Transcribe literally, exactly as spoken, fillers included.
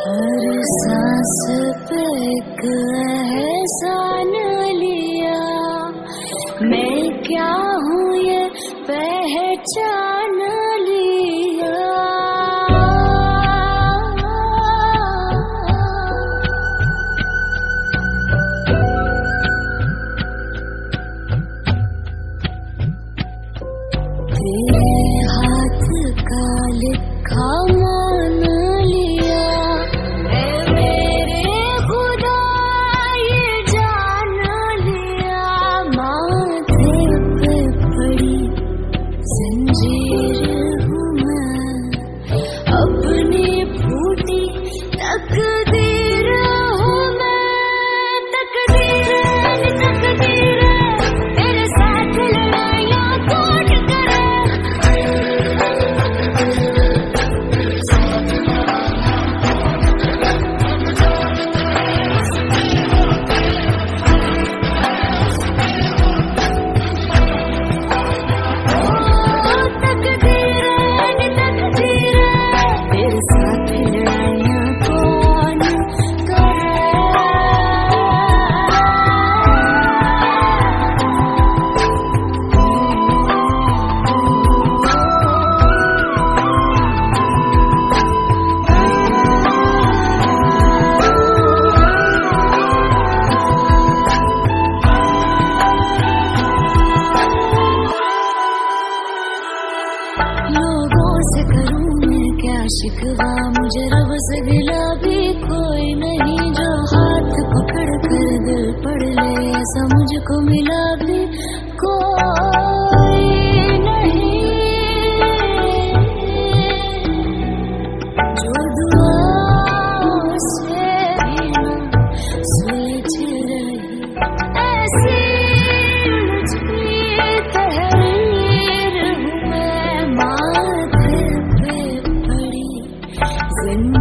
हर सांस पे एक एहसान लिया, मैं क्या हूँ ये पहचान लिया। तेरे हाथ का लिखा मान लिया, मैं मेरे खुदा ये जान लिया। माथे पे पड़ी जंजीर हूँ मैं, अपनी फूटी तकदीर हूँ मैं। तकदीर तकदीर तेरे साथ लड़ाइयाँ कौन करे। लोगों से करूं मैं क्या शिकवा, मुझे रब से गिला भी कोई नहीं। जो हाथ पकड़ कर दिल पढ़ ले, ऐसा मुझको मिला भी कोई नहीं। जो दुआओं से भी ना सुलझ रही ऐसी उलझी तहरीर हूँ मैं। माथे पे पड़ी जिंदगी